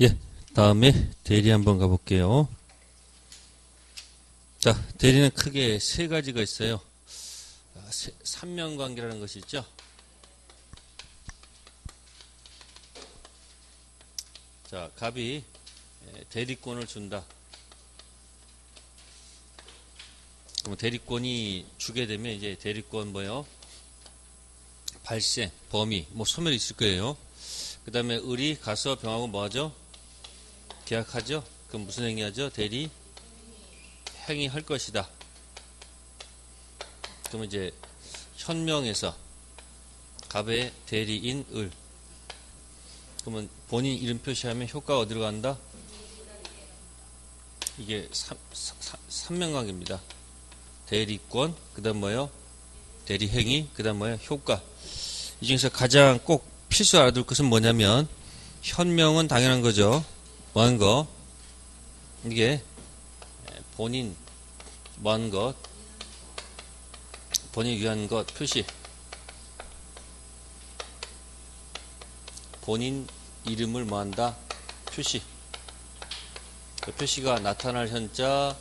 예, 다음에 대리 한번 가볼게요. 자, 대리는 크게 세 가지가 있어요. 삼면관계라는 것이 있죠. 자, 갑이 대리권을 준다. 그럼 대리권이 주게 되면 이제 대리권 뭐요? 발생, 범위, 뭐 소멸이 있을 거예요. 그 다음에 을이 가서 병하고 뭐 하죠? 계약하죠? 그럼 무슨 행위 하죠? 대리 행위 할 것이다. 그러면 이제 현명에서 갑의 대리인 을. 그러면 본인 이름 표시하면 효과가 어디로 간다? 이게 삼면관계입니다. 대리권, 그 다음 뭐요? 대리행위, 그 다음 뭐요? 효과. 이 중에서 가장 꼭 필수 알아둘 것은 뭐냐면, 현명은 당연한 거죠. 뭐 하는 거? 이게 본인 뭐 하는 것, 본인 위한 것 표시. 본인 이름을 뭐 한다? 표시. 그 표시가 나타날 현자,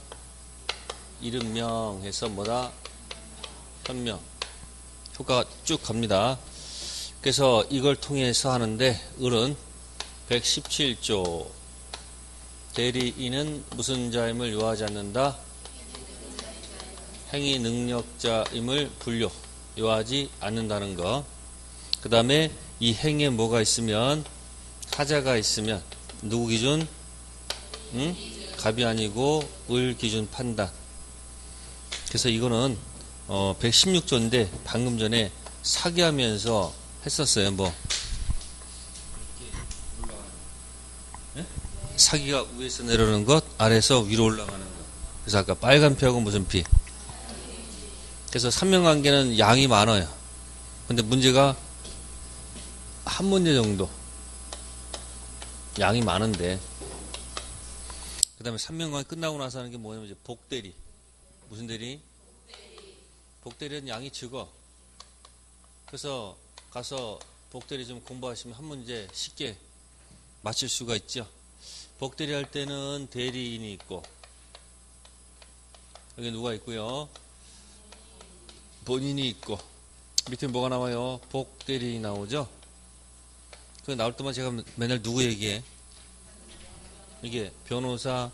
이름명 해서 뭐다? 현명. 효과가 쭉 갑니다. 그래서 이걸 통해서 하는데, 을은 117조. 대리인은 무슨 자임을 요하지 않는다? 행위 능력자임을 분류, 요하지 않는다는 거. 그 다음에 이 행위에 뭐가 있으면, 하자가 있으면, 누구 기준? 갑이 아니고 을 기준 판단. 그래서 이거는 116조인데 방금 전에 사기하면서 했었어요. 뭐 사기가 위에서 내려오는 것, 아래에서 위로 올라가는 것. 그래서 아까 빨간 피하고 무슨 피. 그래서 삼면관계는 양이 많아요. 근데 문제가 한 문제 정도 양이 많은데, 그 다음에 삼면관계 끝나고 나서 하는 게 뭐냐면 이제 복대리. 무슨 대리? 복대리는 양이 적어. 그래서 가서 복대리 좀 공부하시면 한 문제 쉽게 맞출 수가 있죠. 복대리 할 때는 대리인이 있고, 여기 누가 있고요? 본인이 있고, 밑에 뭐가 나와요? 복대리인이 나오죠? 그 나올 때만 제가 맨날 누구 얘기해? 이게 변호사,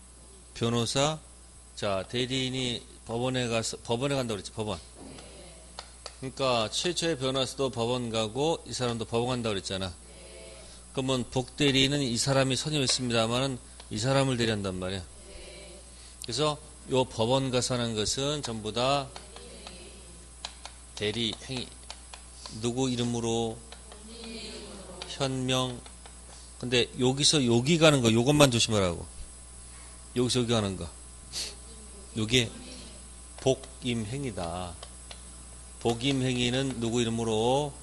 자, 대리인이 법원에 간다고 그랬지, 법원. 그러니까 최초의 변호사도 법원 가고 이 사람도 법원 간다고 그랬잖아. 그러면 복대리인은 이 사람이 선임했습니다만은 이 사람을 대리한단 말이야. 그래서 요 법원 가서 하는 것은 전부 다 대리 행위. 누구 이름으로? 현명. 근데 여기서 여기 가는 거, 요것만 조심하라고. 여기서 여기 가는 거. 요게 복임행위다. 복임행위는 누구 이름으로?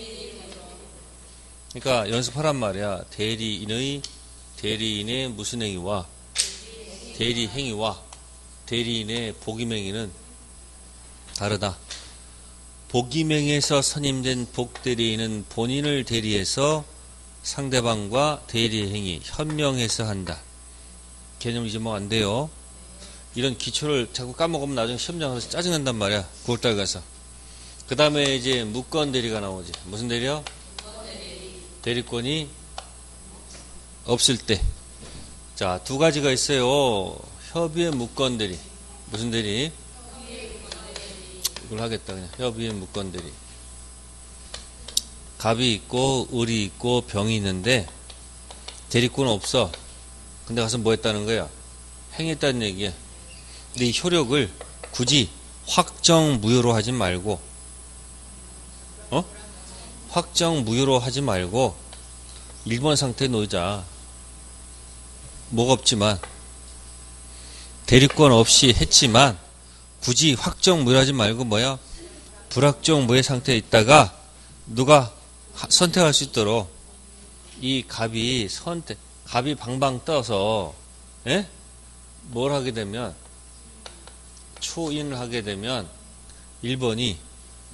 그러니까 연습하란 말이야. 대리인의 무슨 행위와 대리행위와 대리인의 복임행위는 다르다. 복임행위에서 선임된 복대리인은 본인을 대리해서 상대방과 대리행위, 현명해서 한다. 개념 잊으면 안 돼요. 이런 기초를 자꾸 까먹으면 나중에 시험장 가서 짜증난단 말이야. 9월달 가서. 그 다음에 이제 무권 대리가 나오지. 무슨 대리요? 대리권이 없을 때. 자, 두 가지가 있어요. 협의의 무권 대리. 무슨 대리? 이걸 하겠다. 그냥 협의의 무권 대리. 갑이 있고 을이 있고 병이 있는데 대리권은 없어. 근데 가서 뭐 했다는 거야? 행했다는 얘기야. 근데 이 효력을 굳이 확정 무효로 하지 말고, 확정 무효로 하지 말고 1번 상태에 놓자. 뭐가 없지만 대리권 없이 했지만 굳이 확정 무효하지 말고 뭐야? 불확정 무효 상태에 있다가 누가 선택할 수 있도록 이 갑이 방방 떠서 뭘 하게 되면, 초인을 하게 되면 1번이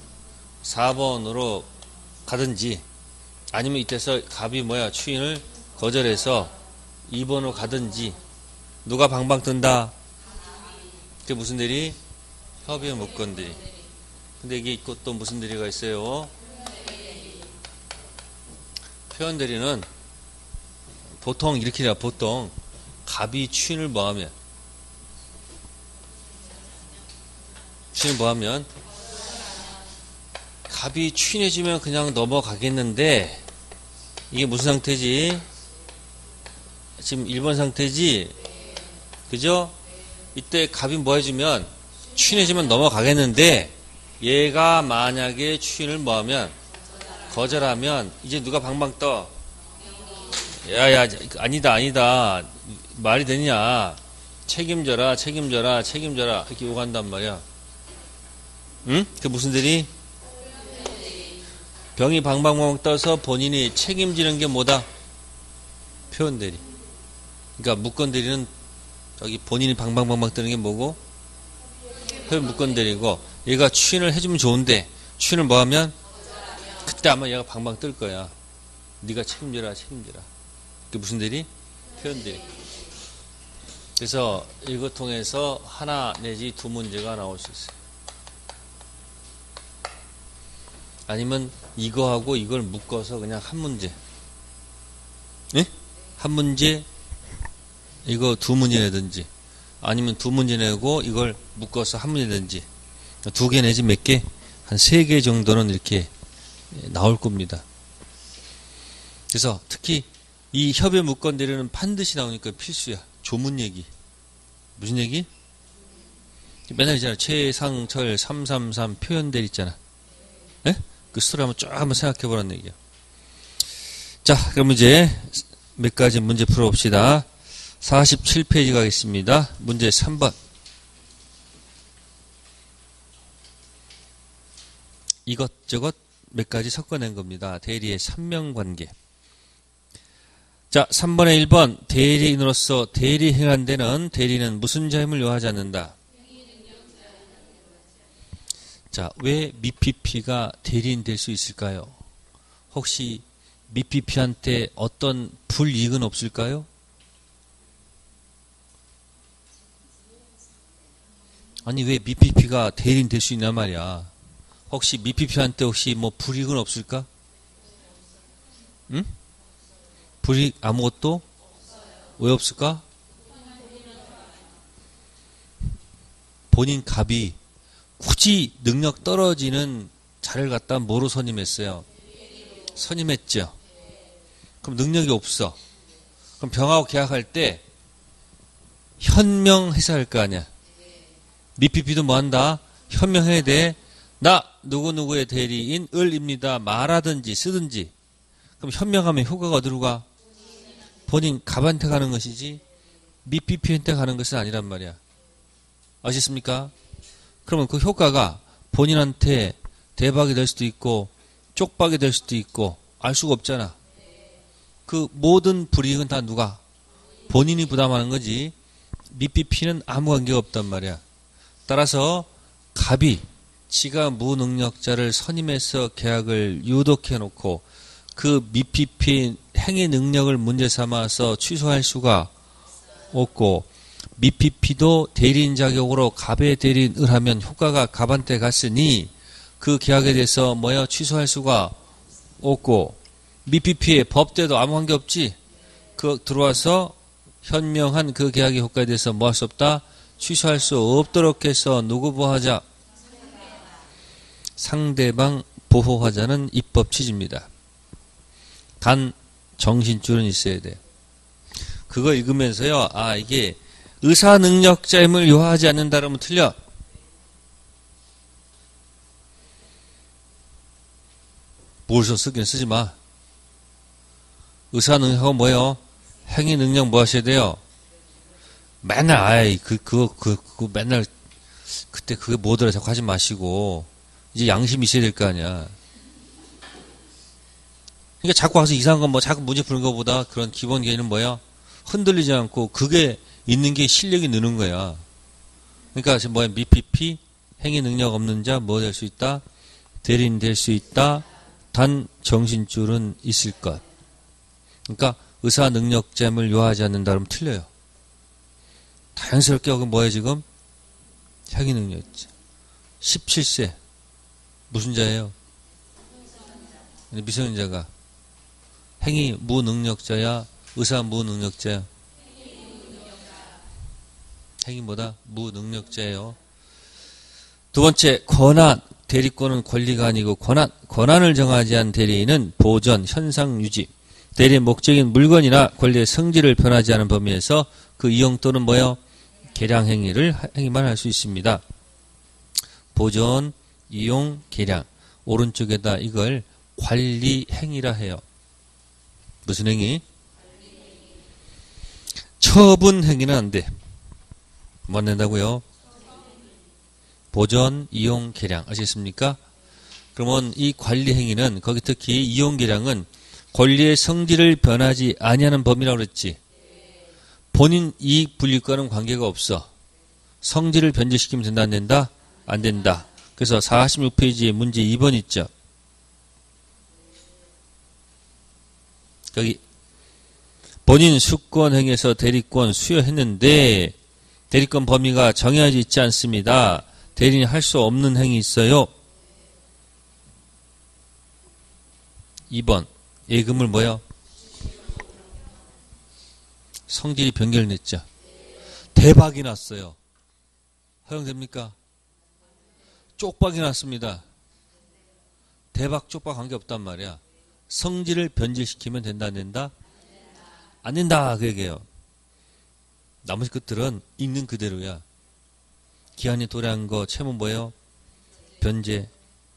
4번으로 가든지, 아니면 이때서 갑이 추인을 거절해서 2번으로 가든지 누가 방방 뜬다. 그게 무슨 대리? 협의 무권 대리. 근데 이게 있고 또 무슨 대리가 있어요? 표현 대리는 보통 이렇게 해요. 보통 갑이 추인을 뭐하면 갑이 추인해주면 그냥 넘어가겠는데 이게 무슨 상태지? 지금 1번 상태지? 그죠? 이때 갑이 뭐 해주면 추인해주면 넘어가겠는데 얘가 만약에 추인을 뭐하면 거절하면 이제 누가 방방 떠? 야야 아니다 말이 되냐? 책임져라 이렇게 요구한단 말이야. 응? 그 무슨 대리? 병이 방방방 떠서 본인이 책임지는 게 뭐다? 표현 대리. 그러니까 무권 대리는 저기 본인이 방방방방 뜨는 게 뭐고? 표현 무권 대리고 얘가 추인을 해주면 좋은데 추인을 뭐 하면 그때 아마 얘가 방방 뜰 거야. 네가 책임져라. 그게 무슨 대리? 표현 대리. 그래서 이거 통해서 하나 내지 두 문제가 나올 수 있어요. 아니면 이거하고 이걸 묶어서 그냥 한 문제. 예? 한 문제, 이거 두 문제 내든지, 아니면 두 문제 내고 이걸 묶어서 한 문제 내든지, 두 개 내지 몇 개? 한 세 개 정도는 이렇게 나올 겁니다. 그래서 특히 이 협의 무권 대리는 반드시 나오니까 필수야. 조문 얘기. 무슨 얘기? 맨날 있잖아. 최상철 333 표현 대리 있잖아. 예? 그 스토리 한번 생각해 보라는 얘기야. 자, 그럼 이제 몇 가지 문제 풀어봅시다. 47페이지 가겠습니다. 문제 3번. 이것저것 몇 가지 섞어낸 겁니다. 대리의 삼명관계. 자, 3번에 1번 대리인으로서 대리행한 데는 대리는 무슨 자임을 요하지 않는다. 자, 왜 미피피가 대리인 될 수 있을까요? 혹시 미피피한테 어떤 불이익은 없을까요? 아니 왜 미피피가 대리인 될 수 있냐 말이야. 혹시 미피피한테 혹시 뭐 불이익은 없을까? 응? 불이익 아무것도? 왜 없을까? 본인 갑이 굳이 능력 떨어지는 자를 갖다 뭐로 선임했어요? 선임했죠. 그럼 능력이 없어. 그럼 병하고 계약할 때 현명해서 할 거 아니야. 미피피도 뭐 한다? 현명해야 돼. 나 누구누구의 대리인을입니다. 말하든지 쓰든지. 그럼 현명하면 효과가 어디로 가? 본인 갑한테 가는 것이지 미피피한테 가는 것은 아니란 말이야. 아시겠습니까? 그러면 그 효과가 본인한테 대박이 될 수도 있고 쪽박이 될 수도 있고 알 수가 없잖아. 그 모든 불이익은 다 누가? 본인이 부담하는 거지 미피피는 아무 관계가 없단 말이야. 따라서 갑이 지가 무능력자를 선임해서 계약을 유독해 놓고 그 미피피 행위 능력을 문제 삼아서 취소할 수가 없고 미피피도 대리인 자격으로 갑의 대리인을 하면 효과가 갑한테 갔으니 그 계약에 대해서 뭐야 취소할 수가 없고 미피피의 법대도 아무 관계 없지. 그 들어와서 현명한 그 계약의 효과에 대해서 뭐 할 수 없다? 취소할 수 없도록 해서 누구 보호하자? 상대방 보호하자는 입법 취지입니다. 단 정신줄은 있어야 돼요. 그거 읽으면서요. 아 이게 의사능력자임을 요하지 않는다 그러면 틀려. 뭘 써 쓰긴 쓰지 마. 의사능력하고 뭐예요? 행위능력 뭐 하셔야 돼요? 맨날 아이 그거 맨날 그때 그게 뭐더라 자꾸 하지 마시고 이제 양심이 있어야 될 거 아니야. 그러니까 자꾸 와서 이상한 건 뭐 자꾸 문제 푸는 것보다 그런 기본 개념은 뭐야? 흔들리지 않고 그게 있는 게 실력이 느는 거야. 그러니까 지금 뭐야? 미피피 행위 능력 없는 자 뭐 될 수 있다? 대리인 될 수 있다. 단 정신줄은 있을 것. 그러니까 의사 능력자임을 요하지 않는다 그러면 틀려요. 자연스럽게 여기 뭐예요 지금? 행위 능력자. 17세. 무슨 자예요? 미성년자가. 행위 무능력자야? 의사 무능력자야? 행위 뭐다? 무능력자예요. 두 번째, 권한. 대리권은 권리가 아니고 권한을 정하지 않은 대리인은 보전, 현상 유지. 대리의 목적인 물건이나 권리의 성질을 변하지 않은 범위에서 그 이용 또는 뭐요? 계량 행위만 할 수 있습니다. 보존, 이용, 계량. 오른쪽에다 이걸 관리 행위라 해요. 무슨 행위? 처분 행위는 안 돼. 뭐 안 된다고요? 보존, 이용, 계량. 아시겠습니까? 그러면 이 관리 행위는 거기 특히 이용, 계량은 권리의 성질을 변하지 아니하는 범위라고 그랬지. 본인 이익 분리과는 관계가 없어. 성질을 변질시키면 된다 안 된다? 안 된다. 그래서 46페이지에 문제 2번 있죠. 여기 본인 수권 행위에서 대리권 수여했는데 대리권 범위가 정해져 있지 않습니다. 대리인이 할 수 없는 행위 있어요. 2번 예금을 뭐요? 성질이 변경됐죠. 대박이 났어요. 허용됩니까? 쪽박이 났습니다. 대박 쪽박 관계없단 말이야. 성질을 변질시키면 된다 안 된다? 안 된다 그 얘기예요. 나머지 것들은 있는 그대로야. 기한이 도래한 거 채무 뭐예요? 변제.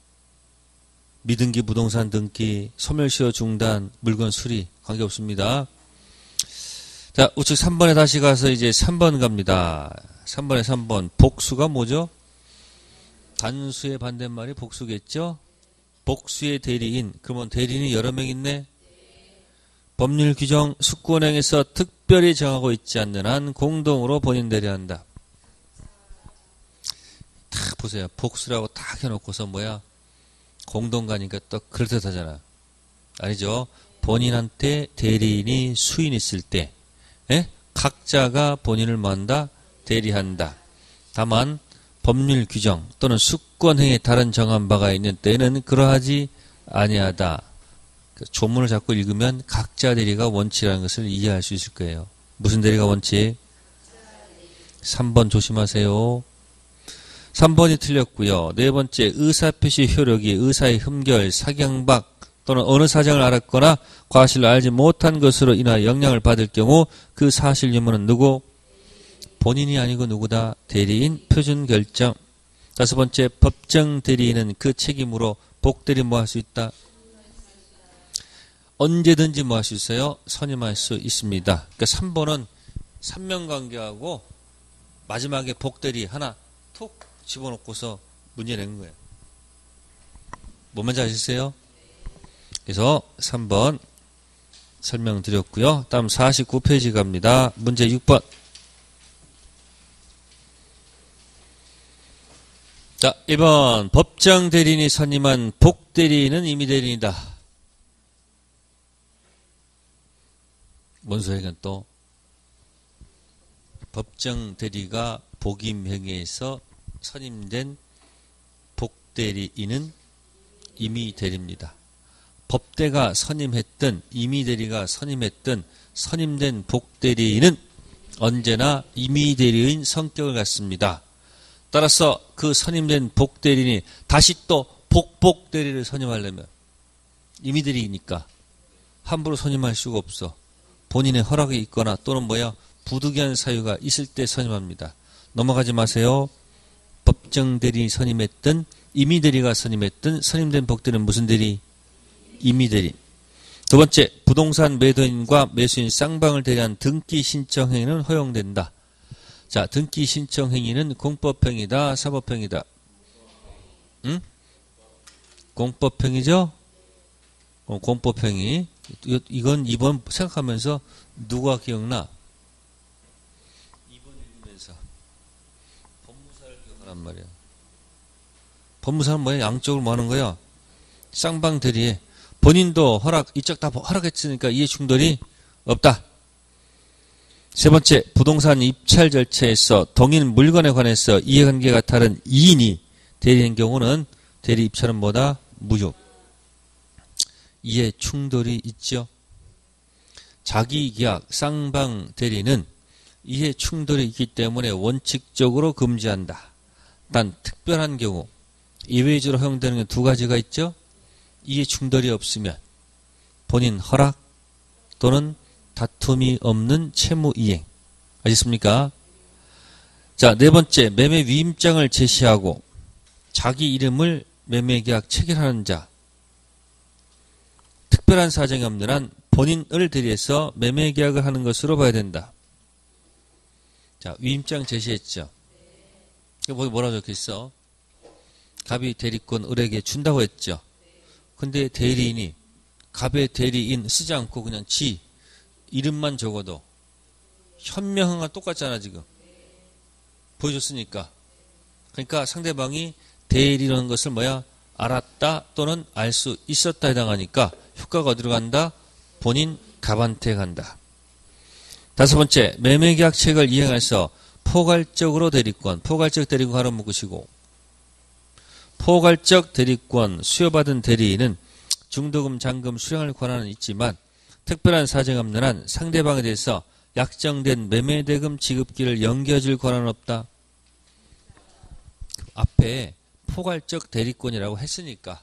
미등기 부동산 등기, 소멸시효 중단, 물건 수리 관계없습니다. 자, 우측 3번에 다시 가서 이제 3번 갑니다. 3번에 3번. 복수가 뭐죠? 단수의 반대말이 복수겠죠? 복수의 대리인. 그러면 대리인이 여러 명 있네? 법률 규정 수권행에서 특별히 정하고 있지 않는 한 공동으로 본인 대리한다. 딱 보세요. 복수라고 딱 해놓고서 뭐야? 공동 가니까 또 그렇듯 하잖아. 아니죠? 본인한테 대리인이 수인 있을 때 각자가 본인을 뭐한다? 대리한다. 다만 법률 규정 또는 수권행에 다른 정한 바가 있는 때는 그러하지 아니하다. 조문을 자꾸 읽으면 각자 대리가 원칙이라는 것을 이해할 수 있을 거예요. 무슨 대리가 원칙? 3번 조심하세요. 3번이 틀렸고요. 네 번째, 의사표시 효력이 의사의 흠결, 사경박 또는 어느 사정을 알았거나 과실을 알지 못한 것으로 인하여 영향을 받을 경우 그 사실 유무는 누구? 본인이 아니고 누구다? 대리인 표준 결정. 다섯 번째, 법정 대리인은 그 책임으로 복대리 뭐 할 수 있다? 언제든지 뭐 할 수 있어요? 선임할 수 있습니다. 그러니까 3번은 삼명관계하고 마지막에 복대리 하나 톡 집어넣고서 문제 낸 거예요. 뭔지 아시겠어요? 그래서 3번 설명드렸고요. 다음 49페이지 갑니다. 문제 6번. 자, 1번 법정 대리인이 선임한 복대리인은 임의대리인이다. 뭔 소리가 또? 법정 대리가 복임행위에서 선임된 복대리인은 임의대리입니다. 법대가 선임했든 임의대리가 선임했든 선임된 복대리인은 언제나 임의대리인 성격을 갖습니다. 따라서 그 선임된 복대리인이 다시 또 복대리를 선임하려면 임의대리이니까 함부로 선임할 수가 없어. 본인의 허락이 있거나 또는 부득이한 사유가 있을 때 선임합니다. 넘어가지 마세요. 법정 대리인이 선임했든 임의대리가 선임했든 선임된 복대리는 무슨 대리? 임의대리. 두 번째, 부동산 매도인과 매수인 쌍방을 대리한 등기 신청 행위는 허용된다. 자, 등기 신청 행위는 공법행위다, 사법행위다. 응? 공법행위죠? 공법행위. 이건 2번 생각하면서 누가 기억나? 2번 읽으면서 법무사를 기억하란 말이야. 법무사는 뭐야? 양쪽을 뭐 하는 거야? 쌍방 대리에 본인도 이쪽 다 허락했으니까 이해 충돌이 없다. 세 번째, 부동산 입찰 절차에서 동일 물건에 관해서 이해관계가 다른 이인이 대리인 경우는 대리 입찰은 뭐다? 무효. 이해 충돌이 있죠. 자기계약 쌍방 대리는 이해 충돌이 있기 때문에 원칙적으로 금지한다. 단 특별한 경우 예외적으로 허용되는 게 두 가지가 있죠. 이해 충돌이 없으면 본인 허락 또는 다툼이 없는 채무 이행. 아셨습니까? 자, 네 번째, 매매 위임장을 제시하고 자기 이름을 매매계약 체결하는 자. 특별한 사정이 없는 한 본인을 대리해서 매매계약을 하는 것으로 봐야 된다. 자, 위임장 제시했죠. 거기 뭐라고 적혀있어? 갑이 대리권 을에게 준다고 했죠. 근데 대리인이 갑의 대리인 쓰지 않고 그냥 지 이름만 적어도 현명한 건 똑같잖아 지금. 보여줬으니까. 그러니까 상대방이 대리라는 것을 뭐야? 알았다 또는 알 수 있었다 해당하니까 효과가 어디로 간다? 본인 갑한테 간다. 다섯 번째, 매매계약 체결 이행해서 포괄적으로 대리권, 포괄적 대리권 하러 묶으시고 포괄적 대리권 수여받은 대리인은 중도금, 잔금 수령할 권한은 있지만 특별한 사정이 없는 한 상대방에 대해서 약정된 매매대금 지급기를 연기해줄 권한은 없다. 앞에 포괄적 대리권이라고 했으니까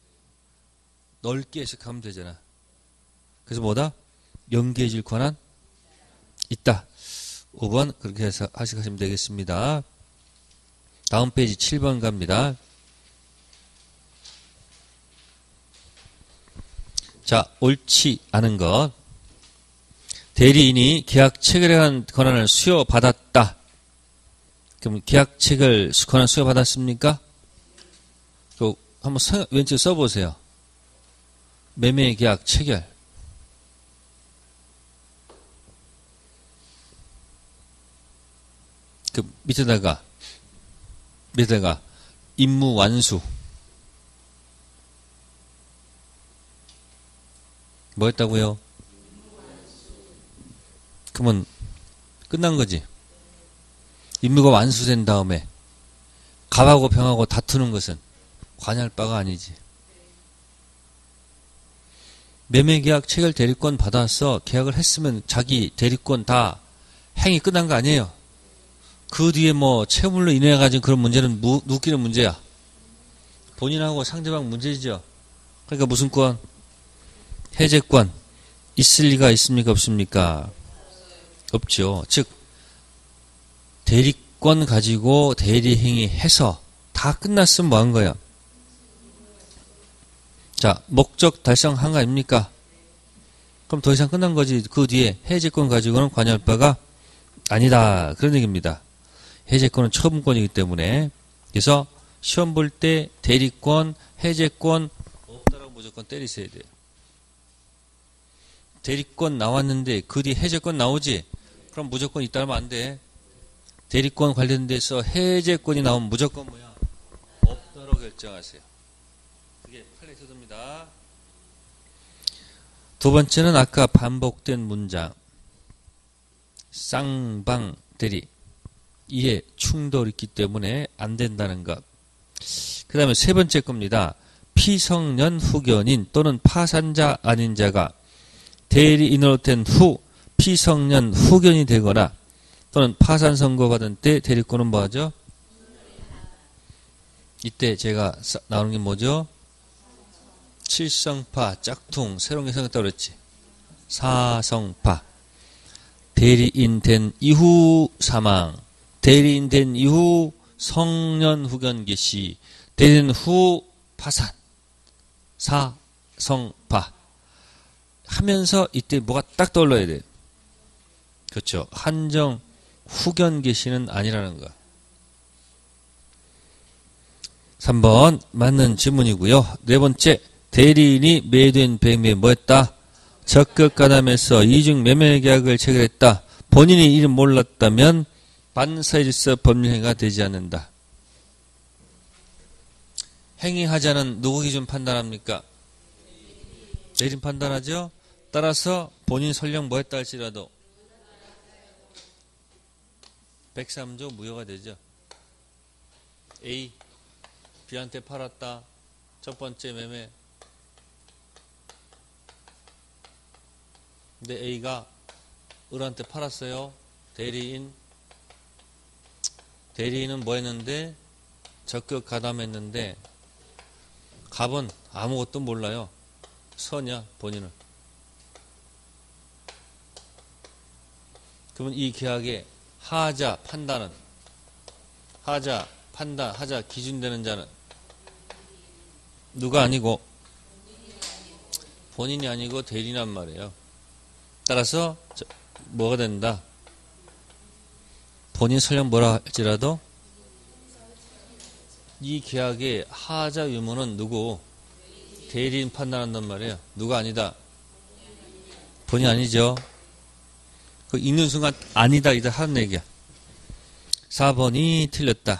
넓게 해석하면 되잖아. 그래서 뭐다? 연기해줄 권한 있다. 5번 그렇게 해서 하시면 되겠습니다. 다음 페이지 7번 갑니다. 자, 옳지 않은 것. 대리인이 계약 체결에 관한 권한을 수여받았다. 그럼 계약 체결 권한 수여받았습니까? 한번 왼쪽 써보세요. 매매 계약 체결. 그 밑에다가 임무 완수. 뭐 했다고요? 그러면 끝난 거지. 임무가 완수된 다음에 갑하고 병하고 다투는 것은 관여할 바가 아니지. 매매계약 체결 대리권 받아서 계약을 했으면 자기 대리권 다 행위 끝난 거 아니에요. 그 뒤에 뭐 채무로 인해 가진 그런 문제는 누끼는 문제야. 본인하고 상대방 문제죠. 그러니까 무슨 권? 해제권. 있을 리가 있습니까? 없습니까? 없죠. 즉 대리권 가지고 대리행위 해서 다 끝났으면 뭐 한 거야? 자, 목적 달성한 거 아닙니까? 그럼 더 이상 끝난 거지. 그 뒤에 해제권 가지고는 관여할 바가 아니다. 그런 얘기입니다. 해제권은 처분권이기 때문에. 그래서 시험 볼 때 대리권, 해제권 없다라고 무조건 때리셔야 돼요. 대리권 나왔는데 그 뒤에 해제권 나오지? 그럼 무조건 있다면 안 돼. 대리권 관련돼서 해제권이 나오면 무조건 뭐야? 없다로 결정하세요. 그게 판례태도입니다. 두 번째는 아까 반복된 문장. 쌍방 대리. 이해 충돌이 있기 때문에 안 된다는 것. 그 다음에 세 번째 겁니다. 피성년 후견인 또는 파산자 아닌 자가 대리인으로 된 후 피성년 후견이 되거나 또는 파산 선고받은 때 대리권은 뭐하죠? 이때 제가 나오는 게 뭐죠? 칠성파, 짝퉁, 새로운 게 생겼다고 그랬지. 사성파. 대리인 된 이후 사망, 대리인 된 이후 성년 후견 개시, 대리인 후 파산, 사성파. 하면서 이때 뭐가 딱 떠올라야 돼요. 그렇죠. 한정 후견 개시는 아니라는 거. 3번 맞는 질문이고요. 네 번째, 대리인이 매도인 배매에 뭐했다? 적극 가담해서 이중 매매 계약을 체결했다. 본인이 이름 몰랐다면 반사질서 법률행위가 되지 않는다. 행위하자는 누구 기준 판단합니까? 대리인 판단하죠. 따라서 본인 설령 뭐 했다 할지라도 103조 무효가 되죠. A, B한테 팔았다. 첫 번째 매매. 근데 A가 을한테 팔았어요. 대리인은 뭐 했는데? 적극 가담했는데 갑은 아무것도 몰라요. 서냐 본인은. 그러면 이 계약의 하자 판단은 하자 판단 하자 기준되는 자는 누가 아니고 본인이 아니고 대리인란 말이에요. 따라서 뭐가 된다? 본인 설령 뭐라 할지라도 이 계약의 하자 유무는 누구? 대리인 판단한단 말이에요. 누가 아니다? 본인 아니죠. 그 읽는 순간 아니다 이다 하는 얘기야. 4번이 틀렸다.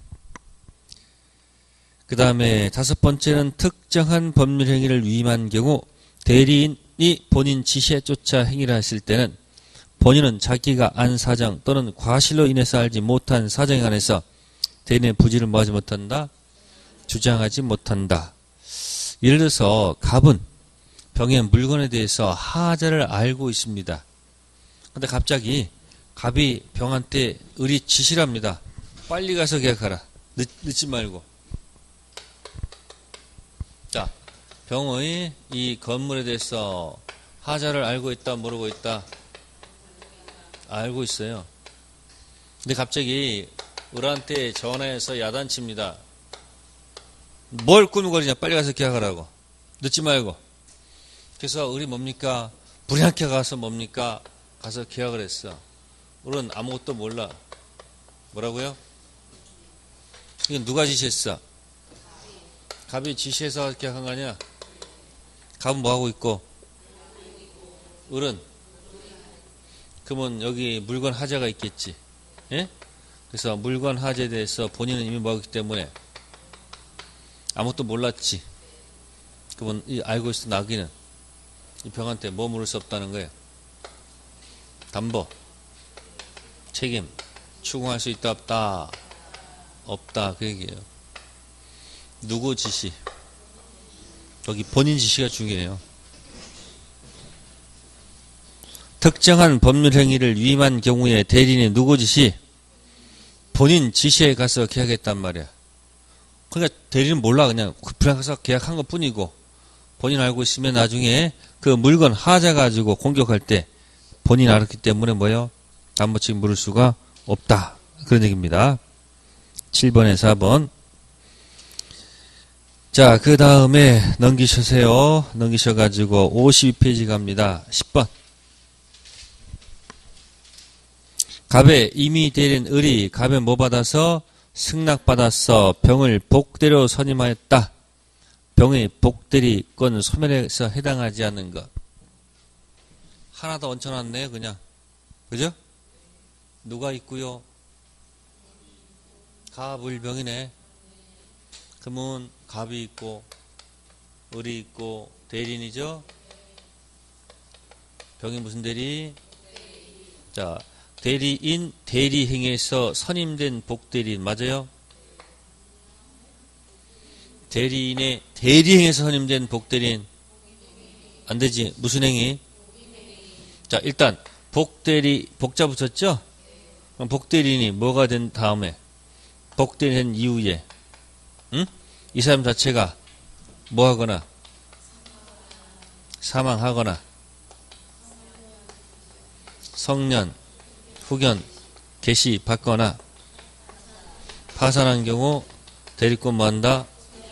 그 다음에 5번째는 특정한 법률 행위를 위임한 경우 대리인이 본인 지시에 쫓아 행위를 했을 때는 본인은 자기가 안 사정 또는 과실로 인해서 알지 못한 사정에 관해서 대리인의 부지를 뭐하지 못한다? 주장하지 못한다. 예를 들어서 갑은 병의 물건에 대해서 하자를 알고 있습니다. 근데 갑자기 갑이 병한테 을이 지시를 합니다. 빨리 가서 계약하라. 늦지 말고. 자, 병의 이 건물에 대해서 하자를 알고 있다, 모르고 있다? 알고 있어요. 근데 갑자기 을한테 전화해서 야단칩니다. 뭘 꾸물거리냐, 빨리 가서 계약하라고. 늦지 말고. 그래서 을이 뭡니까? 불량케 가서 뭡니까? 가서 계약을 했어. 을은 아무것도 몰라. 뭐라고요? 이건 누가 지시했어? 갑이 지시해서 계약한 거 아니야? 갑은 뭐하고 있고? 을은? 그러면 여기 물건 하자가 있겠지. 예? 그래서 물건 하자에 대해서 본인은 이미 뭐하기 때문에 아무것도 몰랐지. 그러면 알고 있어 나기는 이 병한테 뭐 물을 수 없다는 거예요. 담보, 책임, 추궁할 수 있다 없다? 없다 그 얘기예요. 누구 지시? 여기 본인 지시가 중요해요. 특정한 법률 행위를 위임한 경우에 대리인의 누구 지시? 본인 지시에 가서 계약했단 말이야. 그러니까 대리인은 몰라. 그냥 불량 가서 계약한 것 뿐이고 본인 알고 있으면 나중에 그 물건 하자 가지고 공격할 때 본인 알았기 때문에 뭐예요? 담보책 물을 수가 없다. 그런 얘기입니다. 7번에 4번. 자, 그 다음에 넘기셔세요. 넘기셔가지고 52페이지 갑니다. 10번. 갑에 이미 대리인 을이 갑에 뭐 받아서? 승낙받았어. 병을 복대로 선임하였다. 병의 복대리권 소멸에서 해당하지 않는 것. 하나 더 얹혀놨네요, 그냥. 그죠? 누가 있고요? 갑을병이네. 그러면 갑이 있고, 을이 있고, 대리인이죠? 병이 무슨 대리? 자, 대리인, 대리행위에서 선임된 복대리인, 맞아요? 대리인의 대리행위에서 선임된 복대리인, 안 되지. 무슨 행위? 자, 일단, 복자 붙였죠? 그럼 복대리인이 뭐가 된 다음에, 복대리인 이후에, 응? 이 사람 자체가 뭐 하거나, 사망하거나, 성년, 후견, 개시 받거나, 파산한 경우, 대리권 뭐 한다?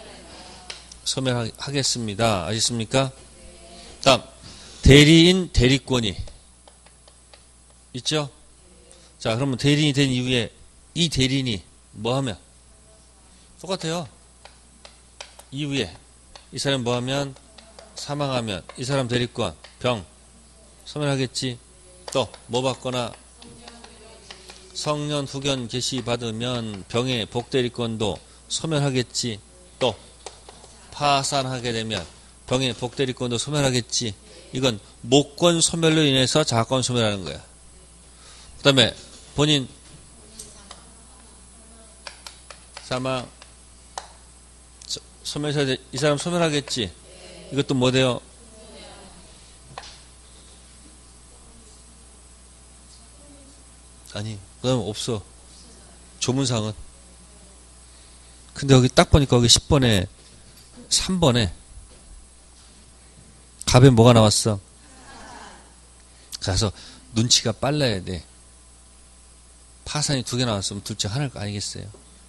소멸하겠습니다. 아셨습니까? 다음, 대리인 대리권이 있죠? 자, 그러면 대리인이 된 이후에 이 대리인이 뭐 하면? 똑같아요. 이후에 이 사람 뭐 하면? 사망하면 이 사람 대리권, 병, 소멸하겠지? 또 뭐 받거나? 성년 후견 개시 받으면 병의 복대리권도 소멸하겠지? 또 파산하게 되면 병의 복대리권도 소멸하겠지? 이건 목권 소멸로 인해서 자권 소멸하는 거야. 그 다음에 본인 사망 소멸해서 이 사람 소멸하겠지. 이것도 뭐 돼요? 아니, 그 다음에 없어. 조문상은. 근데 여기 딱 보니까 여기 10번에 3번에 갑에 뭐가 나왔어? 그래서 눈치가 빨라야 돼. 파산이 2개 나왔으면 둘 중 하나일 거 아니겠어요?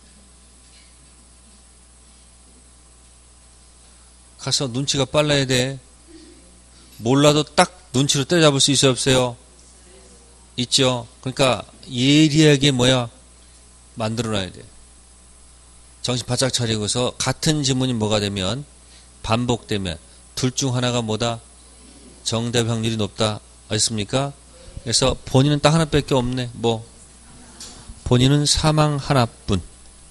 가서 눈치가 빨라야 돼. 몰라도 딱 눈치로 때려잡을 수 있어요, 없어요? 있죠. 그러니까 예리하게 만들어놔야 돼. 정신 바짝 차리고서 같은 지문이 뭐가 되면 반복되면 둘 중 하나가 뭐다? 정답 확률이 높다. 아셨습니까? 그래서 본인은 딱 하나밖에 없네. 뭐? 본인은 사망 하나뿐.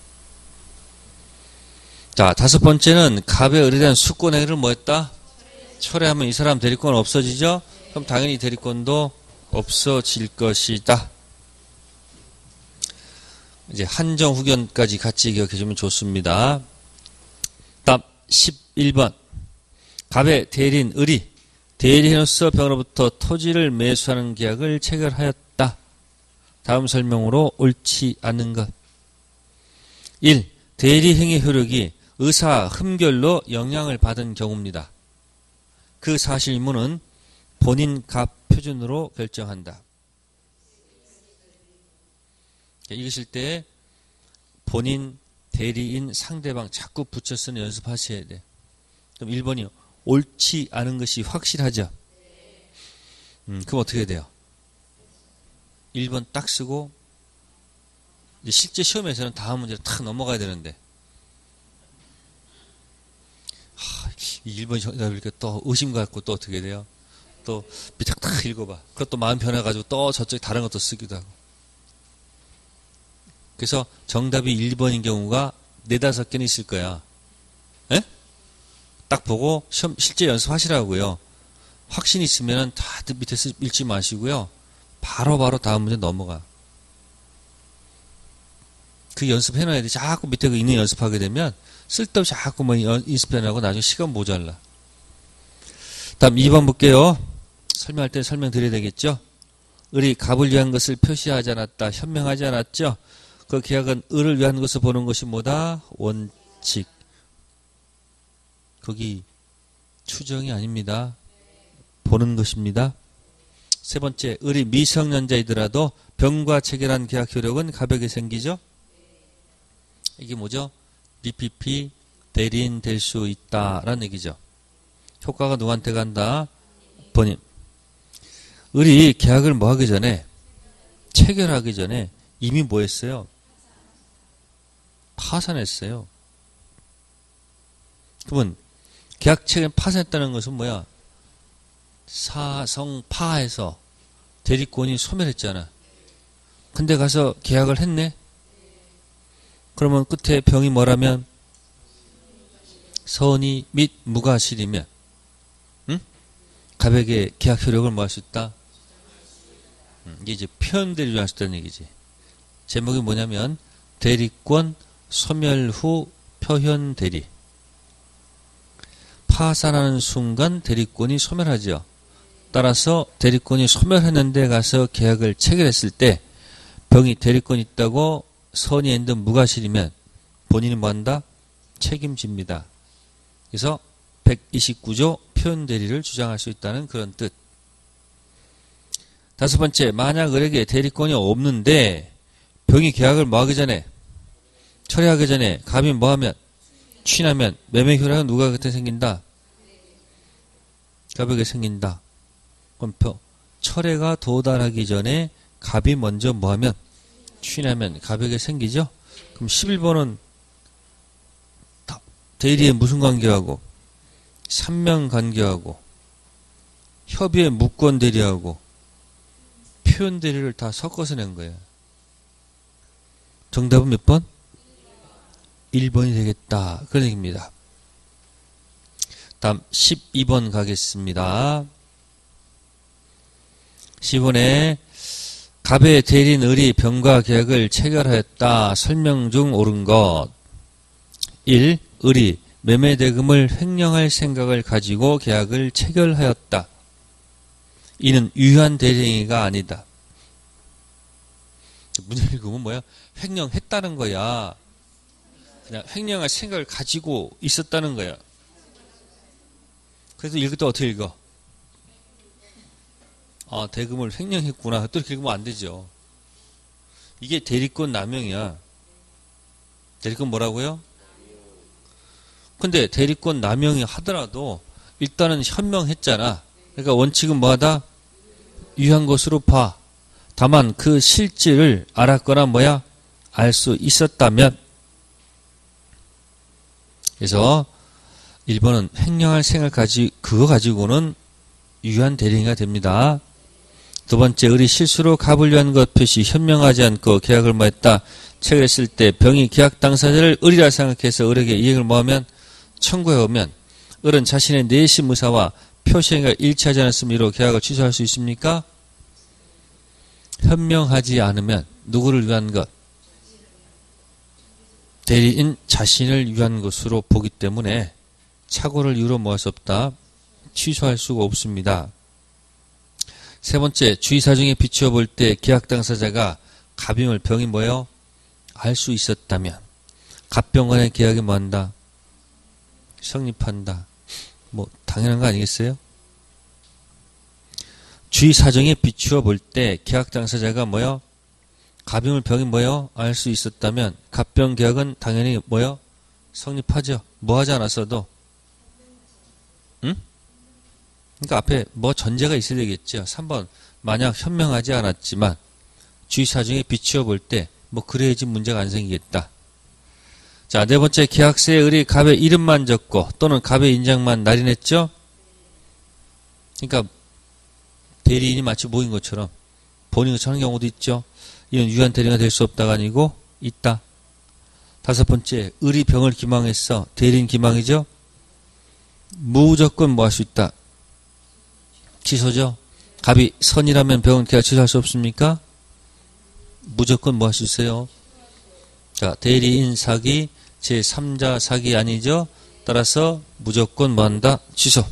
자, 5번째는 갑의 을에 대한 수권행위를 뭐 했다? 철회하면 이 사람 대리권 없어지죠? 그럼 당연히 대리권도 없어질 것이다. 이제 한정 후견까지 같이 기억해주면 좋습니다. 다음 11번. 갑의 대리인 을이 대리인으로서 병으로부터 토지를 매수하는 계약을 체결하였다. 다음 설명으로 옳지 않은 것. 1. 대리행위 효력이 의사 흠결로 영향을 받은 경우입니다. 그 사실 유무는 본인 갑 표준으로 결정한다. 읽으실 때 본인, 대리인, 상대방 자꾸 붙여 쓰는 연습하셔야 돼. 그럼 1번이요. 옳지 않은 것이 확실하죠? 그럼 어떻게 돼요? 1번 딱 쓰고 이제 실제 시험에서는 다음 문제로 탁 넘어가야 되는데 이 1번 정답이니까 또 의심 갖고 또 어떻게 돼요? 또 밑에 탁 읽어봐. 그것도 마음 변해가지고 또 저쪽에 다른 것도 쓰기도 하고. 그래서 정답이 1번인 경우가 4, 5개는 있을 거야. 에? 딱 보고 시험 실제 연습하시라고요. 확신 있으면 다 밑에 읽지 마시고요. 바로 다음 문제 넘어가. 그 연습해놔야 돼. 자꾸 밑에 그 있는 연습하게 되면 쓸데없이 자꾸 연습해놔고 나중에 시간 모자라. 다음 2번 볼게요. 설명할 때 설명드려야 되겠죠? 을이 갑을 위한 것을 표시하지 않았다. 현명하지 않았죠? 그 계약은 을을 위한 것을 보는 것이 뭐다? 원칙. 거기 추정이 아닙니다. 보는 것입니다. 3번째, 을이 미성년자이더라도 병과 체결한 계약 효력은 갑에게 생기죠? 이게 뭐죠? BPP 대리인 될 수 있다라는 얘기죠. 효과가 누구한테 간다? 본인. 을이 계약을 뭐 하기 전에, 체결하기 전에 이미 뭐 했어요? 파산했어요. 그러면 계약 체결 파산했다는 것은 뭐야? 사성파해서 대리권이 소멸했잖아. 근데 가서 계약을 했네? 그러면 끝에 병이 뭐라면? 선의 및 무과실이면, 응? 갑에게 계약 효력을 뭐 할 수 있다? 이게 이제 표현대리를 할 수 있다는 얘기지. 제목이 뭐냐면, 대리권 소멸 후 표현 대리. 파산하는 순간 대리권이 소멸하죠. 따라서 대리권이 소멸했는데 가서 계약을 체결했을 때 병이 대리권이 있다고 선의엔드 무과실이면 본인이 뭐한다? 책임집니다. 그래서 129조 표현 대리를 주장할 수 있다는 그런 뜻. 5번째, 만약 을에게 대리권이 없는데 병이 계약을 뭐하기 전에, 철회하기 전에 갑이 뭐하면, 취하면 매매 효력은 누가 그때 생긴다? 갑에게 생긴다. 그럼 철회가 도달하기 전에 갑이 먼저 뭐하면, 취하면 갑에게 생기죠? 그럼 11번은 대리에 무슨 관계하고, 삼명 관계하고, 협의의 무권 대리하고, 표현 대리를 다 섞어서 낸 거예요. 정답은 몇 번? 1번이 되겠다. 그런 얘기입니다. 다음 12번 가겠습니다. 10번에 갑의 대리인 을이 병과 계약을 체결하였다. 설명 중 옳은 것. 1. 을이 매매대금을 횡령할 생각을 가지고 계약을 체결하였다. 이는 유효한 대리행위가 아니다. 문제 읽으면 뭐야? 횡령했다는 거야. 그냥 횡령할 생각을 가지고 있었다는 거야. 그래서 읽을 때 어떻게 읽어? 아, 대금을 횡령했구나. 또 이렇게 읽으면 안 되죠. 이게 대리권 남용이야. 대리권 뭐라고요? 근데 대리권 남용이 하더라도 일단은 현명했잖아. 그러니까 원칙은 뭐하다? 유효한 것으로 봐. 다만 그 실질을 알았거나 뭐야? 알 수 있었다면. 그래서 1번은 횡령할 생각 그거 가지고는 유효한 대리행위가 됩니다. 두 번째, 을이 실수로 갑을 위한 것 표시 현명하지 않고 계약을 뭐했다? 체결했을 때 병이 계약 당사자를 을이라 생각해서 을에게 이익을 뭐하면 청구해오면 을은 자신의 내심 의사와 표시행위가 일치하지 않았으면 이로 계약을 취소할 수 있습니까? 현명하지 않으면 누구를 위한 것? 대리인 자신을 위한 것으로 보기 때문에 착오를 이유로 뭐 할 수 없다? 취소할 수가 없습니다. 세 번째, 주의사정에 비추어 볼 때 계약 당사자가 갑임을 병이 뭐예요? 알 수 있었다면 갑병 간의 계약이 뭐한다? 성립한다. 뭐 당연한 거 아니겠어요? 주의사정에 비추어 볼 때 계약 당사자가 뭐요? 갑임을 병이 뭐요? 알 수 있었다면 갑병 계약은 당연히 뭐요? 성립하죠. 뭐 하지 않았어도. 응? 그러니까 앞에 뭐 전제가 있어야 되겠죠. 3번 만약 현명하지 않았지만 주의사정에 비추어 볼 때 뭐 그래야지 문제가 안 생기겠다. 자, 네 번째, 계약서에 을이 갑의 이름만 적고 또는 갑의 인장만 날인했죠. 그러니까 대리인이 마치 모인 것처럼 본인 것처럼 하는 경우도 있죠. 이는 유효한 대리가 될 수 없다가 아니고 있다. 다섯 번째, 을이 병을 기망했어. 대리인 기망이죠. 무조건 뭐 할 수 있다? 취소죠. 갑이 선이라면 병은 계약 취소할 수 없습니까? 무조건 뭐 할 수 있어요? 자, 대리인 사기, 제3자 사기 아니죠? 따라서 무조건 뭐 한다? 취소.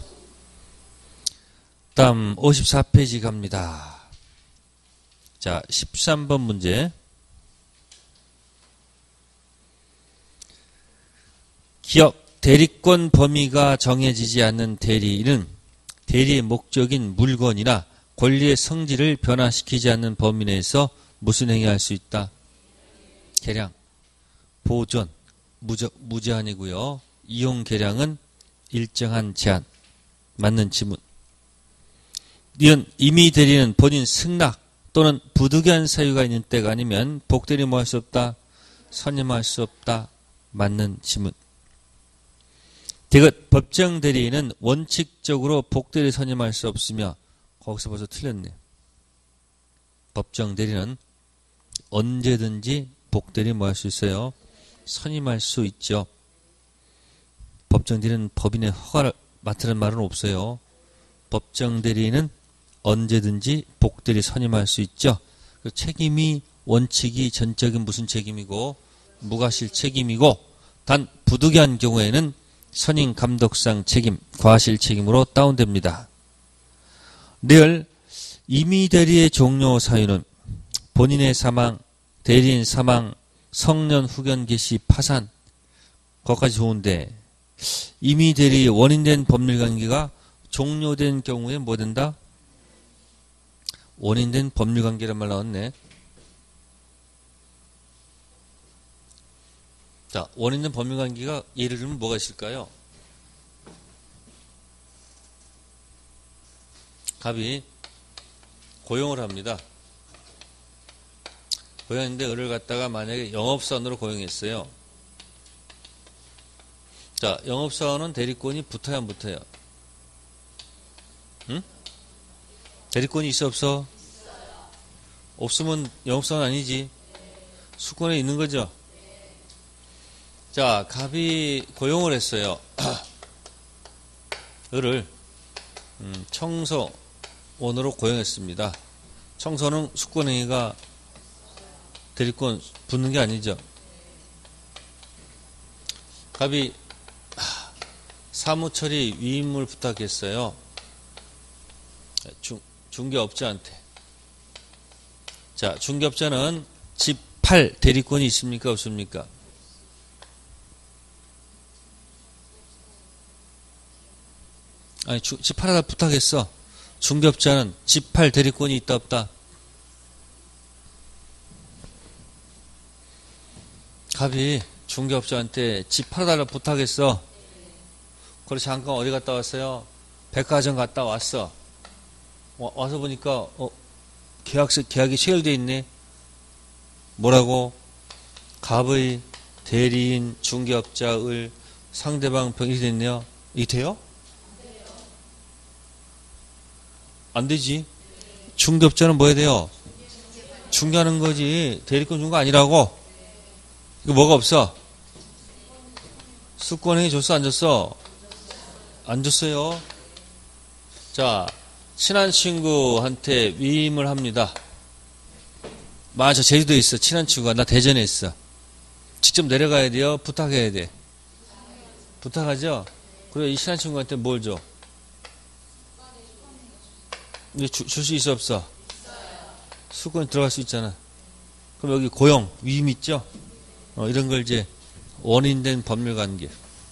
다음 54페이지 갑니다. 자, 13번 문제. 기억, 대리권 범위가 정해지지 않는 대리인은 대리의 목적인 물건이나 권리의 성질을 변화시키지 않는 범위 내에서 무슨 행위할 수 있다? 계량, 보존, 무제한이고요. 이용 계량은 일정한 제한. 맞는 지문. 니은 임의 대리는 본인 승낙 또는 부득이한 사유가 있는 때가 아니면 복대리 뭐 할 수 없다? 선임할 수 없다. 맞는 지문. 디귿 법정 대리인은 원칙적으로 복대리 선임할 수 없으며 거기서 벌써 틀렸네. 법정 대리는 언제든지 복대리 뭐 할 수 있어요? 선임할 수 있죠. 법정 대리는 법인의 허가를 맡으는 말은 없어요. 법정 대리인은 언제든지 복대리 선임할 수 있죠. 그 책임이 원칙이 전적인 무슨 책임이고 무과실 책임이고 단 부득이한 경우에는 선임 감독상 책임, 과실 책임으로 다운됩니다. 리얼 임의 대리의 종료 사유는 본인의 사망, 대리인 사망, 성년 후견 개시 파산, 거기까지 좋은데 임의 대리 원인된 법률관계가 종료된 경우에 뭐 된다? 원인된 법률관계란 말 나왔네. 자, 원인된 법률관계가 예를 들면 뭐가 있을까요? 갑이 고용을 합니다. 고용했는데 을을 갖다가 만약에 영업사원으로 고용했어요. 자, 영업사원은 대리권이 붙어야 안 붙어요? 응? 대리권이 있어 없어? 없으면 영업사원 아니지. 수권에 있는 거죠. 자, 갑이 고용을 했어요. 을을 청소원으로 고용했습니다. 청소는 수권행위가 대리권 붙는 게 아니죠. 갑이 사무처리 위임을 부탁했어요. 중개업자한테. 자, 중개업자는 집 팔 대리권이 있습니까? 없습니까? 아니, 집 팔아다 부탁했어. 중개업자는 집 팔 대리권이 있다 없다? 갑이 중개업자한테 집 팔아달라 부탁했어. 그래서 잠깐 어디 갔다 왔어요? 백화점 갔다 왔어. 와서 보니까 계약이 체결돼 있네. 뭐라고? 갑의 대리인 중개업자의 상대방 병이 됐네요. 이게 돼요? 안 되지. 중개업자는 뭐 해야 돼요? 중개하는 거지. 대리권 준 거 아니라고. 이거 뭐가 없어? 수권행위 줬어 안 줬어? 안 줬어요. 자, 친한 친구한테 위임을 합니다. 저 제주도에 있어. 친한 친구가. 나 대전에 있어. 직접 내려가야 돼요? 부탁해야 돼? 부탁하죠? 그리고 이 친한 친구한테 뭘 줘? 줄 수 있어 없어? 수권이 들어갈 수 있잖아. 그럼 여기 고용, 위임 있죠? 이런 걸 이제 원인된 법률관계.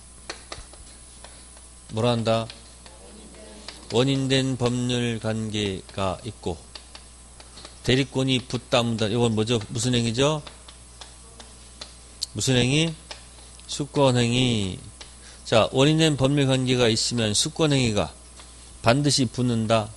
뭐라 한다? 원인된 법률관계가 있고 대리권이 붙다 문다. 이건 뭐죠? 무슨 행위죠? 무슨 행위? 수권행위. 자, 원인된 법률관계가 있으면 수권행위가 반드시 붙는다.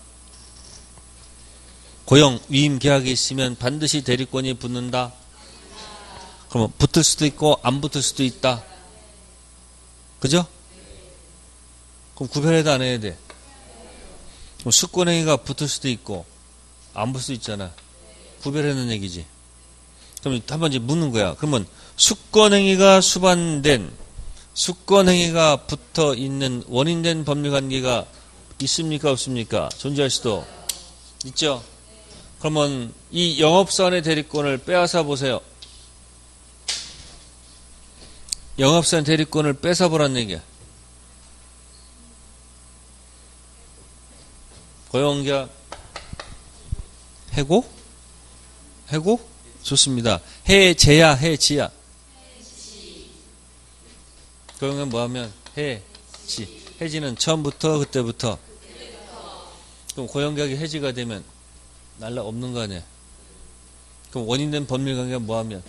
고용, 위임 계약이 있으면 반드시 대리권이 붙는다. 그러면 붙을 수도 있고 안 붙을 수도 있다. 그죠? 그럼 구별해도 안 해야 돼? 그럼 수권행위가 붙을 수도 있고 안 붙을 수도 있잖아. 구별하는 얘기지. 그럼 한번 이제 묻는 거야. 그러면 수권행위가 수반된, 수권행위가 붙어 있는 원인된 법률관계가 있습니까? 없습니까? 존재할 수도 있죠? 그러면 이 영업사원의 대리권을 빼앗아 보세요. 영업사원 대리권을 뺏어보란 얘기야. 고용계약 해고? 해고? 좋습니다. 해제야, 해지야. 고용은 뭐하면 해지. 해지는 처음부터 그때부터. 그럼 고용계약이 해지가 되면 날라 없는 거 아니야. 그럼 원인된 법률관계가 뭐하면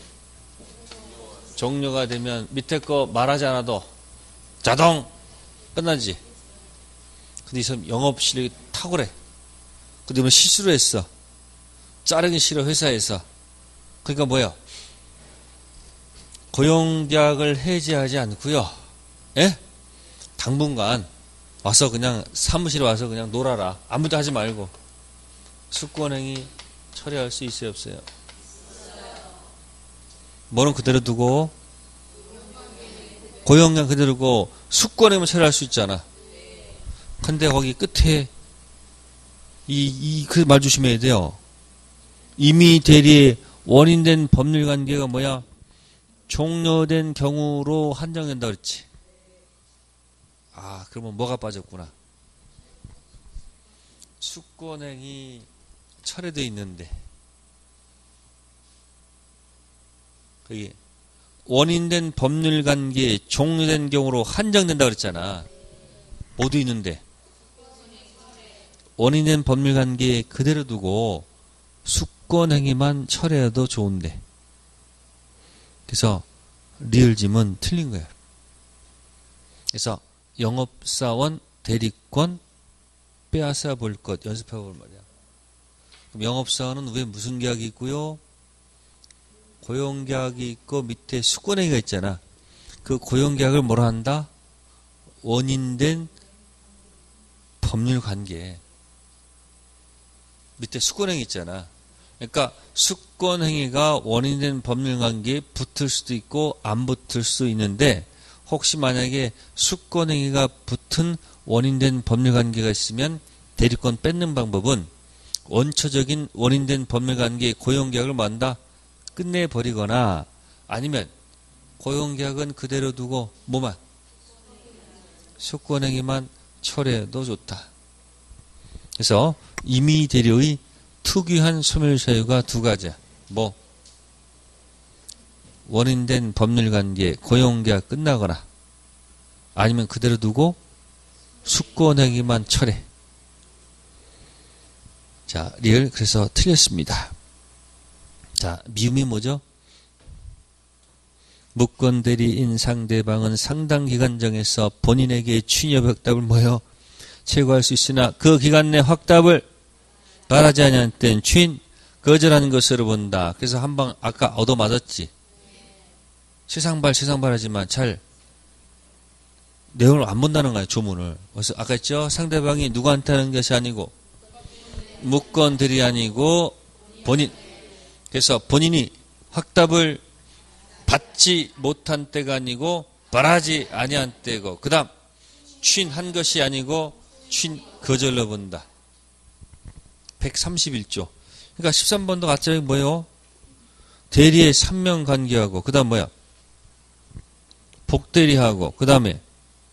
종료가 되면 밑에 거 말하지 않아도 자동 끝나지. 근데 이 사람 영업 실력이 탁월해. 근데 뭐 실수를 했어. 자르기 싫어 회사에서. 그러니까 뭐야? 고용계약을 해지하지 않고요. 예? 당분간 와서 그냥 사무실에 와서 그냥 놀아라. 아무도 하지 말고. 수권행위 처리할 수 있어요 없어요? 뭐는 그대로 두고 고용계약 그대로 두고 수권행위만 처리할 수 있잖아. 근데 거기 끝에 그 말 조심해야 돼요. 이미 대리의 원인된 법률관계가 뭐야? 종료된 경우로 한정된다 그랬지. 그러면 뭐가 빠졌구나. 수권행위 철회되어 있는데 거기 원인된 법률관계 종료된 경우로 한정된다 그랬잖아. 모두 있는데 원인된 법률관계 그대로 두고 수권행위만 철회해도 좋은데. 그래서 리을짐은 틀린 거예요. 그래서 영업사원 대리권 빼앗아 볼 것 연습해 볼 말이야. 그럼 영업사원은 왜 무슨 계약이 있고요? 고용계약이 있고 밑에 수권행위가 있잖아. 그 고용계약을 뭐라 한다? 원인된 법률관계. 밑에 수권행위 있잖아. 그러니까 수권행위가 원인된 법률관계에 붙을 수도 있고 안 붙을 수도 있는데 혹시 만약에 수권행위가 붙은 원인된 법률관계가 있으면 대리권 뺏는 방법은 원초적인 원인된 법률관계의 고용계약을 뭐한다? 끝내버리거나 아니면 고용계약은 그대로 두고 뭐만? 숙고행위만 철회해도 좋다. 그래서 임의대리의 특유한 소멸사유가 두 가지야. 뭐? 원인된 법률관계 고용계약 끝나거나 아니면 그대로 두고 숙고행위만 철회. 자, 리을 그래서 틀렸습니다. 자, 미음이 뭐죠? 무권대리인 상대방은 상당 기간 정해서 본인에게 취업 확답을 뭐요? 최고할 수 있으나 그 기간 내 확답을 말하지 아니한 때는 취인 거절하는 것으로 본다. 그래서 한방 아까 얻어맞았지. 세상발 하지만 잘 내용을 안 본다는 거야, 조문을. 그래서 아까 했죠? 상대방이 누구한테 하는 것이 아니고 무권들이 아니고 본인. 그래서 본인이 확답을 받지 못한 때가 아니고 말하지 아니한 때고 그 다음 취인한 것이 아니고 취인 거절로 본다. 131조. 그러니까 13번도 가짜이 뭐예요? 대리의 3명 관계하고 그 다음 뭐야? 복대리하고 그 다음에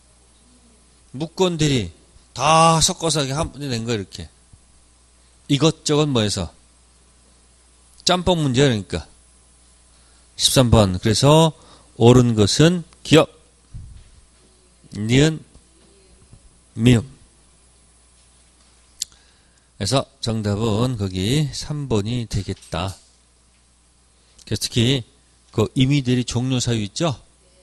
무권대리 다 섞어서 한 번에 낸 거야 이렇게. 이것저것 뭐해서 짬뽕 문제 그러니까 13번. 그래서 옳은 것은 기억, 니은, 미음. 그래서 정답은 거기 3번이 되겠다. 그래서 특히 그 임의대리 종료 사유 있죠?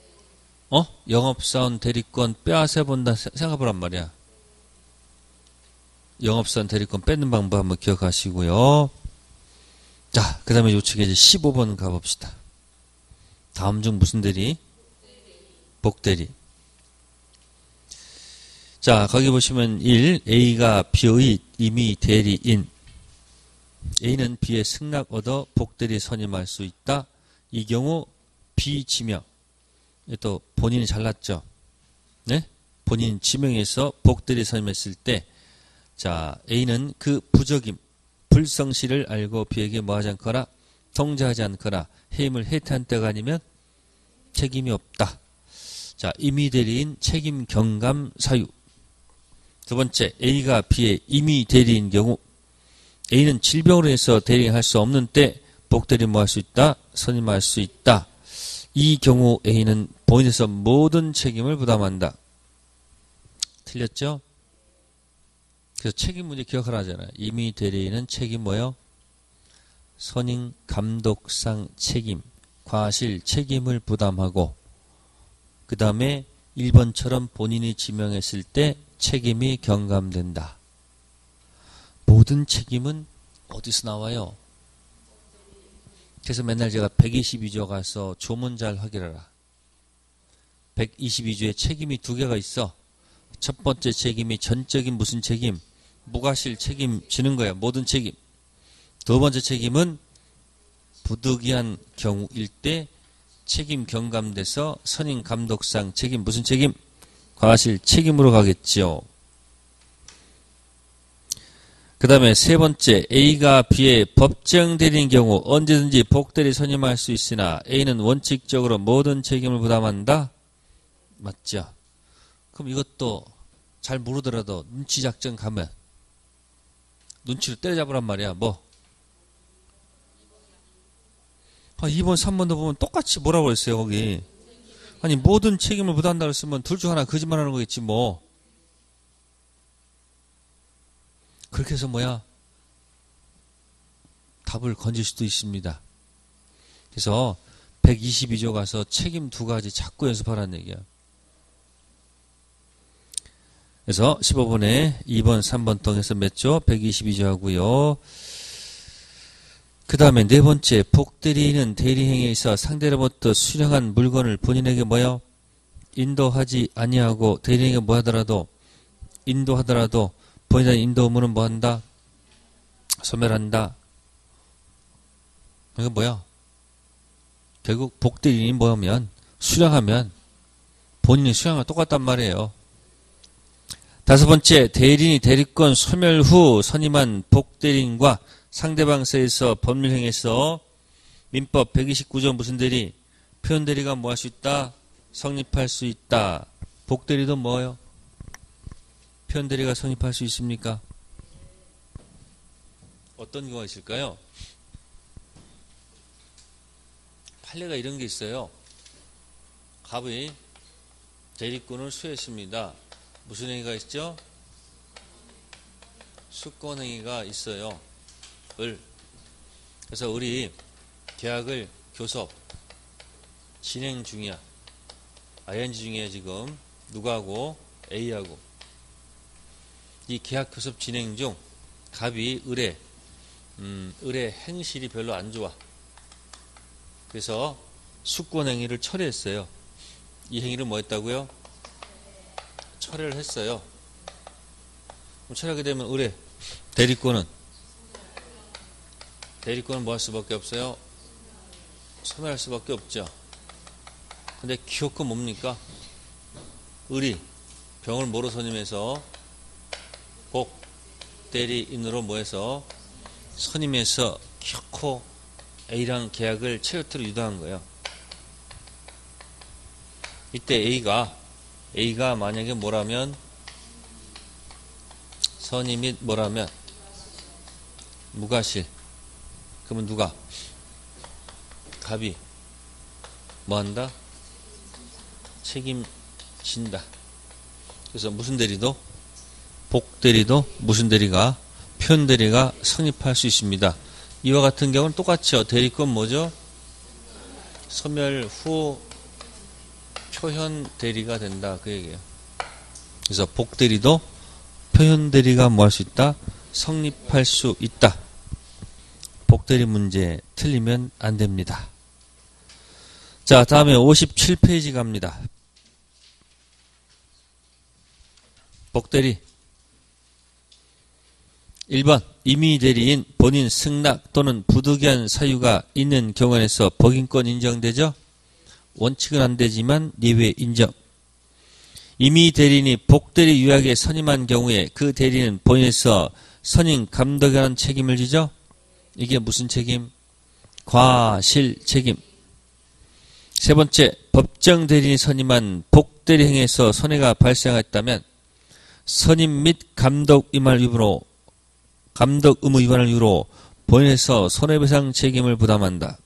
영업사원 대리권 빼앗아 본다 생각해보란 말이야. 영업사원 대리권 뺏는 방법 한번 기억하시고요. 자, 그 다음에 요측에 이제 15번 가봅시다. 다음 중 무슨 대리? 복대리. 자, 거기 보시면 1. A가 B의 임의 대리인. A는 B의 승낙 얻어 복대리 선임할 수 있다. 이 경우 B 지명. 또 본인이 잘났죠. 네? 본인 지명해서 복대리 선임했을 때, 자, A는 그 부적임, 불성실을 알고 B에게 뭐하지 않거나 통제하지 않거나 해임을 해태한 때가 아니면 책임이 없다. 자, 임의대리인 책임 경감 사유. 두 번째, A가 B의 임의대리인 경우 A는 질병으로 해서 대리할 수 없는 때 복대리 뭐 할 수 있다? 선임할 수 있다. 이 경우 A는 본인에서 모든 책임을 부담한다. 틀렸죠? 그래서 책임 문제 기억하라 하잖아요. 임의대리인은 책임 뭐요? 선임 감독상 책임, 과실 책임을 부담하고 그 다음에 1번처럼 본인이 지명했을 때 책임이 경감된다. 모든 책임은 어디서 나와요? 그래서 맨날 제가 122조 가서 조문 잘 확인하라. 122조에 책임이 두 개가 있어. 첫 번째 책임이 전적인 무슨 책임? 무과실 책임 지는 거야. 모든 책임. 두 번째 책임은 부득이한 경우일 때 책임 경감돼서 선임 감독상 책임 무슨 책임? 과실 책임으로 가겠지요. 그 다음에 세 번째, A가 B의 법정 대리인 경우 언제든지 복대리 선임할 수 있으나 A는 원칙적으로 모든 책임을 부담한다? 맞죠? 그럼 이것도 잘 모르더라도 눈치 작전 가면 눈치로 때려잡으란 말이야. 뭐? 2번, 3번도 보면 똑같이 뭐라고 그랬어요, 거기. 아니, 모든 책임을 부담한다고 했으면 둘 중 하나 거짓말 하는 거겠지, 뭐. 그렇게 해서 뭐야? 답을 건질 수도 있습니다. 그래서 122조 가서 책임 두 가지 자꾸 연습하라는 얘기야. 그래서 15번에 2번, 3번 통해서 몇 조? 122조 하고요. 그 다음에 네 번째, 복대리인은 대리행위에 있어 상대로부터 수령한 물건을 본인에게 뭐요? 인도하지 아니하고 대리행위가 뭐 하더라도 인도하더라도 본인의 인도 의무는 뭐 한다? 소멸한다. 이거 뭐야? 결국 복대리인이 뭐하면 수령하면 본인이 수령하면 똑같단 말이에요. 다섯 번째, 대리인이 대리권 소멸 후 선임한 복대리인과 상대방서에서 법률행위에서 민법 129조 무슨 대리? 표현대리가 뭐 할 수 있다? 성립할 수 있다. 복대리도 뭐예요? 표현대리가 성립할 수 있습니까? 어떤 경우가 있을까요? 판례가 이런 게 있어요. 갑이 대리권을 수했습니다. 무슨 행위가 있죠? 수권행위가 있어요. 그래서 우리 계약을 교섭 진행 중이야. ING 중이야 지금. 누구하고? A하고. 이 계약 교섭 진행 중 갑이 을의 행실이 별로 안 좋아. 그래서 수권행위를 철회했어요. 이 행위를 뭐 했다고요? 철회를 했어요. 그럼 철회하게 되면 을의 대리권은 뭐 할 수밖에 없어요? 소멸할 수밖에 없죠. 근데 기어코 뭡니까? 을이 병을 뭐로 선임해서 복 대리인으로 뭐해서 선임해서 기어코 A랑 계약을 체류토로 유도한 거예요. 이때 A가 만약에 뭐라면 선임이 뭐라면 무과실. 그러면 누가? 갑이 뭐한다? 책임진다. 그래서 무슨 대리도? 복대리도 무슨 대리가? 표현대리가 성립할 수 있습니다. 이와 같은 경우는 똑같죠. 대리권 뭐죠? 소멸 후 표현대리가 된다. 그 얘기예요. 그래서 복대리도 표현대리가 뭐 할 수 있다? 성립할 수 있다. 복대리 문제 틀리면 안 됩니다. 자, 다음에 57페이지 갑니다. 복대리 1번 임의대리인 본인 승낙 또는 부득이한 사유가 있는 경우에서 법인권 인정되죠? 원칙은 안 되지만 예외 인정. 임의대리인이 복대리 유약에 선임한 경우에 그 대리인은 본인에서 선임 감독에 관한 책임을 지죠? 이게 무슨 책임? 과실 책임. 세 번째, 법정 대리인이 선임한 복대리 행위에서 손해가 발생했다면 선임 및 감독 의무 위반을 이유로 본인에서 손해배상 책임을 부담한다.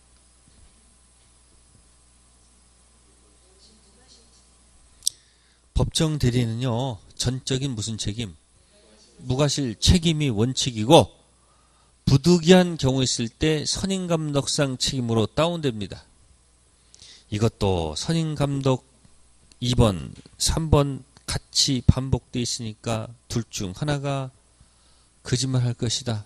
법정 대리인은요, 전적인 무슨 책임? 무과실 책임이 원칙이고 부득이한 경우 있을 때 선임감독상 책임으로 다운됩니다. 이것도 선임감독 2번, 3번 같이 반복되어 있으니까 둘 중 하나가 거짓말 할 것이다.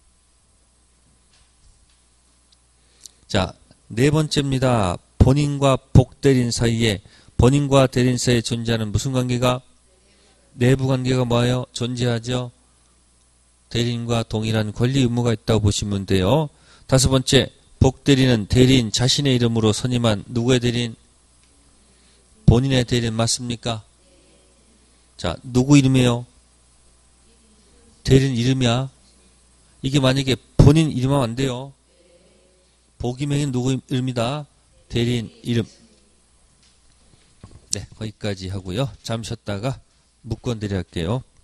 자, 네 번째입니다. 본인과 복대리인 사이에, 본인과 대리인 사이에 존재하는 무슨 관계가? 내부 관계가 뭐예요? 존재하죠. 대리인과 동일한 권리 의무가 있다고 보시면 돼요. 다섯 번째, 복대리는 대리인 자신의 이름으로 선임한 누구의 대리인? 본인의 대리인 맞습니까? 자, 누구 이름이에요? 대리인 이름이야. 이게 만약에 본인 이름하면 안 돼요. 복임행위는 누구 이름이다? 대리인 이름. 네, 거기까지 하고요. 잠시 쉬었다가 묵건대리 할게요.